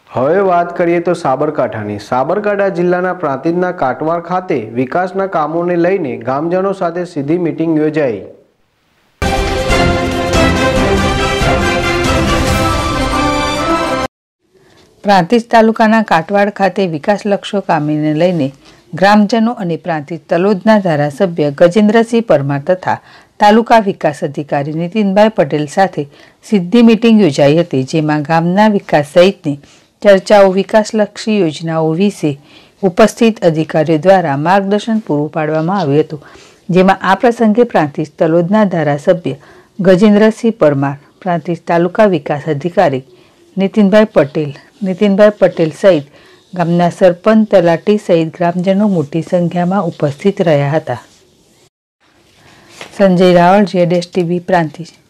હવે વાત કરીએ તો સાબરકાંઠા જિલ્લાના પ્રાંતિજના કાટવાડ ખાતે વિકાસના કામોને લઈને ગામજનો સાથે સીધી મીટિંગ યોજાઈ। પ્રાંતિજ તાલુકાના કાટવાડ ખાતે વિકાસલક્ષી કામોને લઈને ગ્રામજનો અને પ્રાંતિજ તલોદના ધારાસભ્ય ગજેન્દ્રસિંહ પરમાર તથા તાલુકા વિકાસ અધિકારી નીતિનભાઈ પટેલ સાથે સીધી મીટિંગ યોજાઈ હતી, જેમાં ગામના વિકાસ સહિતની ચર્ચાઓ વિકાસલક્ષી યોજનાઓ વિશે ઉપસ્થિત અધિકારીઓ દ્વારા માર્ગદર્શન પૂરું પાડવામાં આવ્યું હતું, જેમાં આ પ્રસંગે પ્રાંતિજ તલોદના ધારાસભ્ય ગજેન્દ્રસિંહ પરમાર, પ્રાંતિજ તાલુકા વિકાસ અધિકારી નીતિનભાઈ પટેલ સહિત ગામના સરપંચ, તલાટી સહિત ગ્રામજનો મોટી સંખ્યામાં ઉપસ્થિત રહ્યા હતા। સંજય રાવળ, ZSTV, પ્રાંતિજ।